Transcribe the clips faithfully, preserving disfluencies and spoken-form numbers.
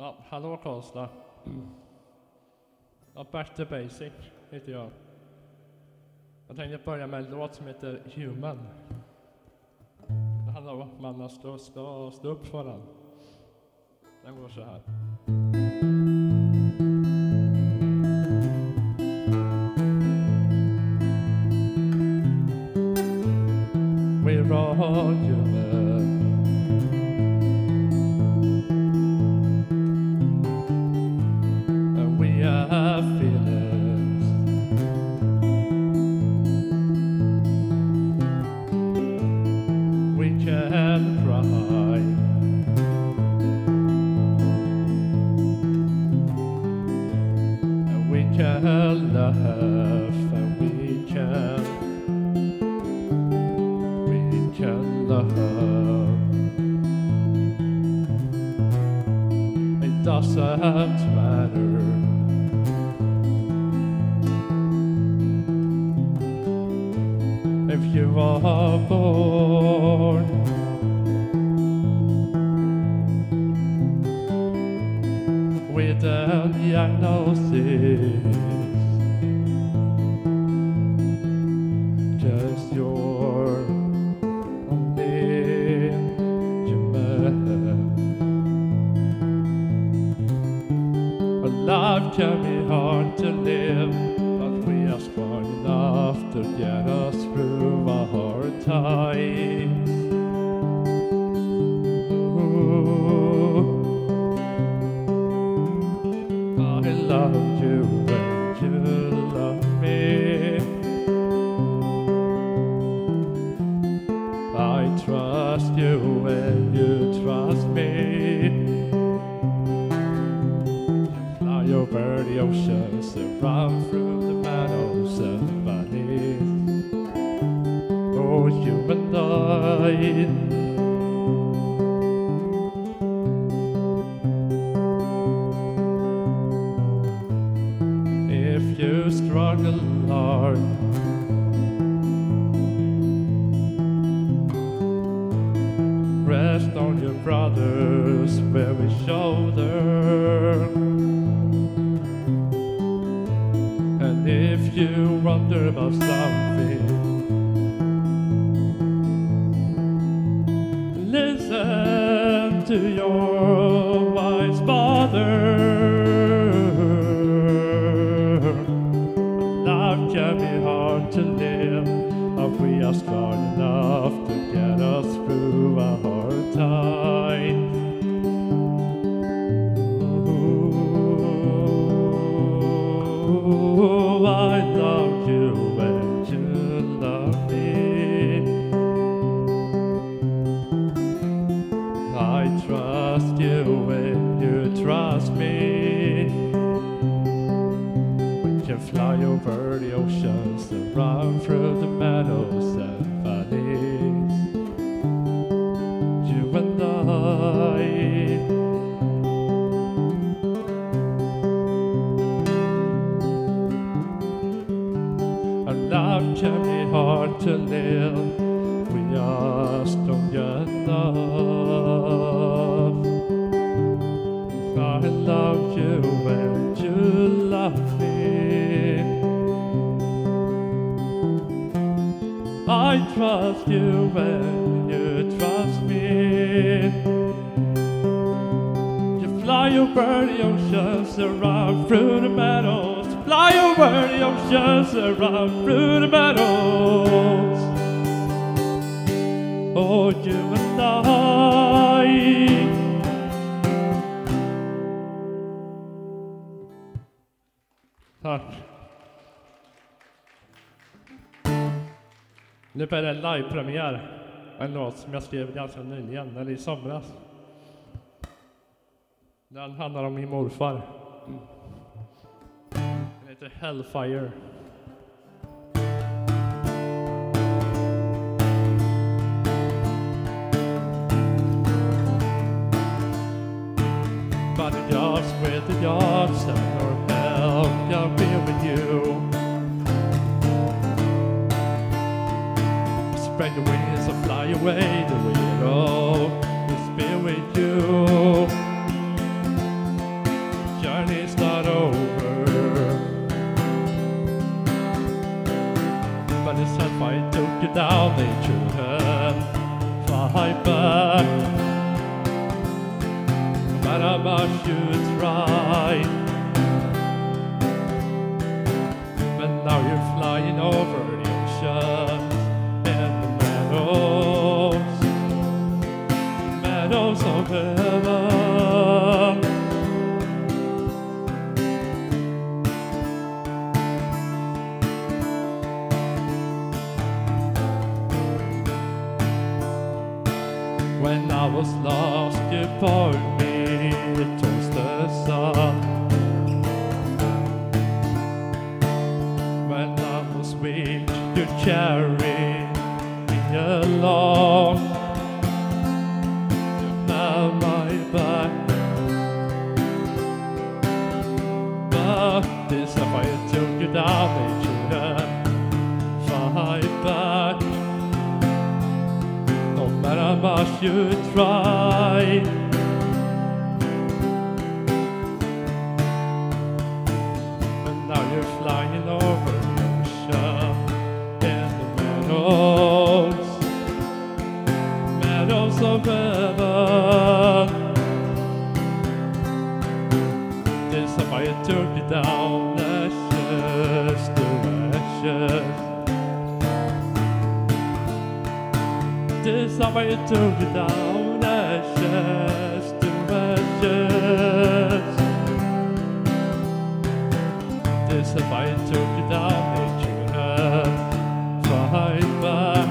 Ja, hallå Karlstad. Ja, Back to Basic heter jag. Jag tänkte börja med en låt som heter Human. Det handlar om att man ska stå, stå upp för den. Den går så här. We're all human. And we have feelings. We can cry. And we can laugh. And we can can love. It doesn't matter. If you are born with a diagnosis, just your life can be hard to live, but we are strong enough to get us through our hard times. Ooh, I love you and you love me. I trust you and you trust me. Over the oceans and run through the meadows and valleys. Oh, you and I. If you struggle hard, rest on your brother's very shoulder. And if you wonder about something, listen to your wise father. Life can be hard to live, but we are strong enough to get us through our hard times. Oh, I love you and you love me. I trust you and you trust me. We can fly over the oceans and run through the meadows and valleys. You and I. Life can be hard to live, we are strong enough. I love you and you love me. I trust you and you trust me. You fly over the oceans and run through the meadows. Fly over the oceans and run through the meadows. Oh, you and I. Tack. Nu blir det en live-premiär. En låt som jag skrev ganska nyligen, eller i somras. Den handlar om min morfar. Den heter Hellfire. But the yards with the yards and or hell can be with you. Spread your wings and fly away, the widow is be with you. matter much you try. But now you're flying over the ocean and the meadows, meadows of heaven. When I was lost, you pulled me towards the sun. When I was weak, you carried me along. You held my back, but this time I took you down, made you fight back. No matter how much you try, but now you're flying over the ocean and the meadows, meadows of heaven. This time I took you down, ashes to ashes. This time I took you down, ashes to ashes. This time I took you down, made you fight back.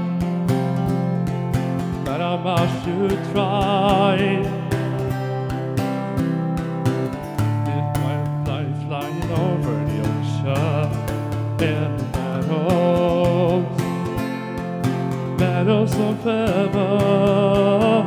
No matter how much you try, this might fly flying over the ocean and the meadows, meadows of heaven.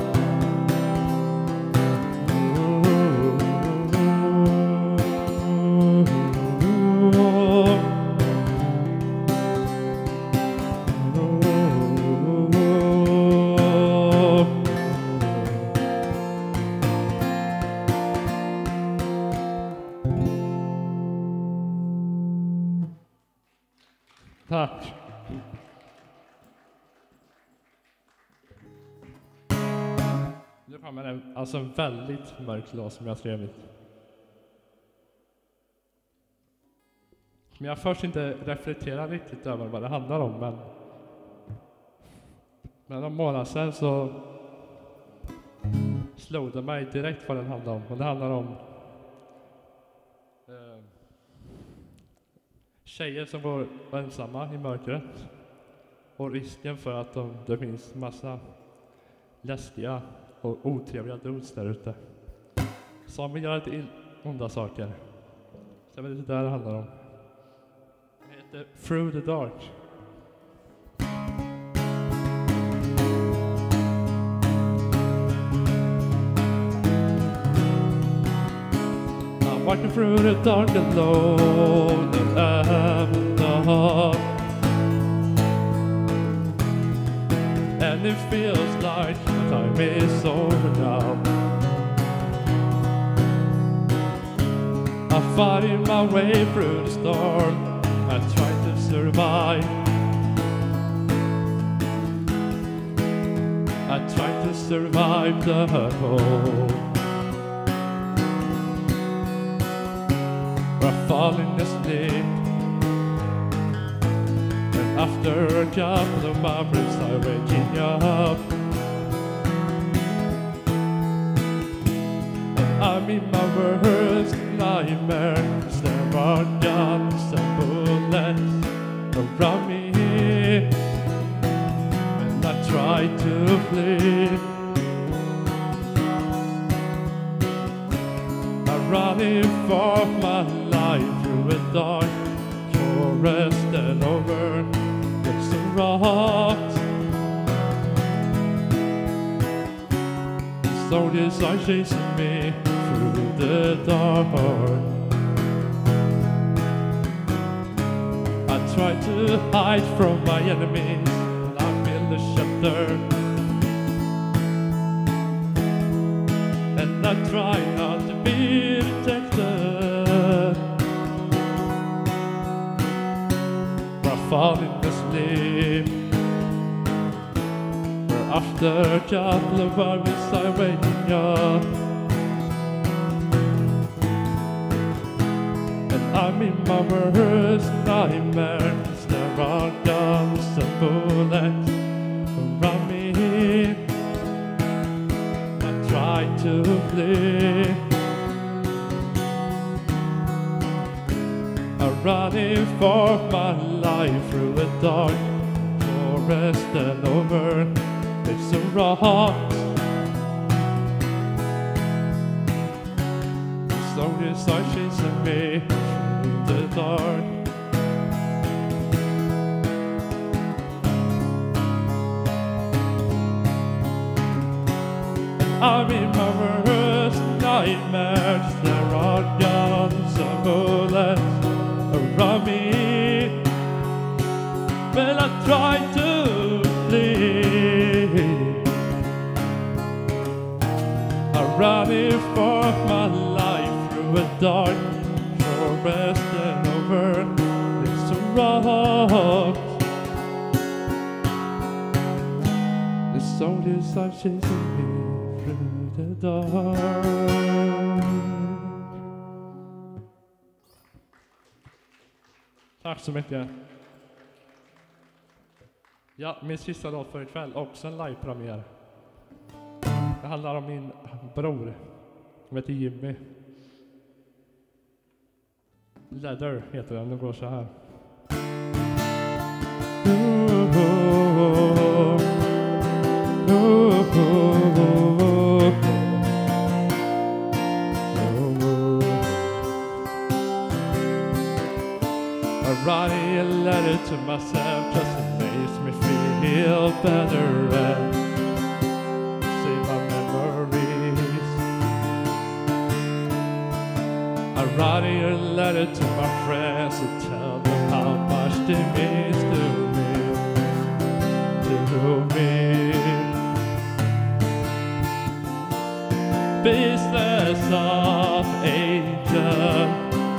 Tack. Nu kommer en alltså en väldigt mörk låt som jag trevligt. Men jag först inte reflekterar riktigt över vad det handlar om, men men några månader sedan så slog det mig direkt vad den handlar om. Och det handlar om eh, tjejer som går ensamma i mörkret och risken för att de, det finns massa läskiga och otrevliga dudes där ute som vill göra lite onda saker. Så det är det där det handlar om. Det heter Through the Dark. I'm walking through the dark alone and I'm alone. And it feels like time is over now. I'm fighting my way through the storm. I try to survive. I try to survive the cold. We're falling asleep. And after a couple of hours I'm waking up. I'm in my worst nightmare. There are guns and bullets around me, and I try to flee. I'm running for my life through a dark forest and over the rocks. The soldiers are chasing me through the dark. I try to hide from my enemies, and I feel the shelter. And I try not to be detected. But I'm falling asleep. But after a couple of hours I'm waking up. in my worst nightmares. There are guns and bullets around me. I try to flee. I'm running for my life through the dark forest and over it's a rock. Soldiers are chasing me through the dark. I'm in my worst nightmares. There are guns and bullets around me. When I try to flee, I'm running for my life through a dark forest and over it's a rock. The soldiers are chasing me through the dark. Tack så mycket. Ja, min sista låt för ikväll, också en live-premiär. Det handlar om min bror, som heter Jimmy. Leather heter den, den går så här. I write a letter to myself just to make me feel better and save my memories. I write a letter to my friends to tell them how much they mean to me, to me. Business of agent.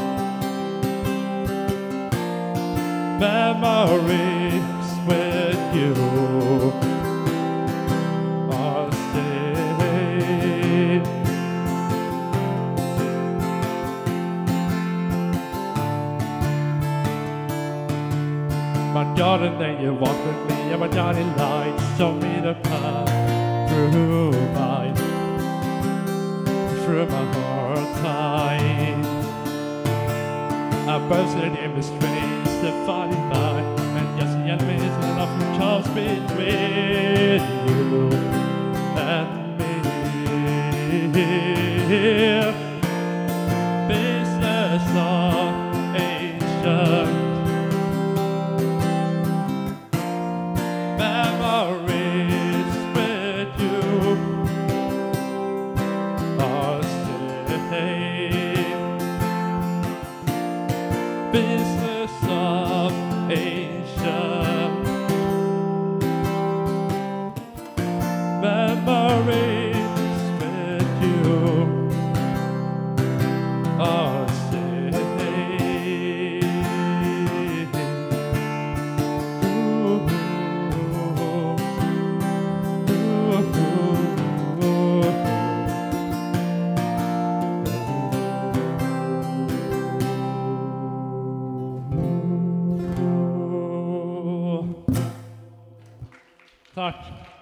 Memories with you are staying. My garden, then you walk with me, and my guiding light show me the path through my, through my hard time. I bursted in the streets to fight by, and just the enemies and nothing comes between you and me. Business of ancient memories with you are staying. Business of ancient memories with you are staying. Ooh, ooh, ooh, ooh. Tack.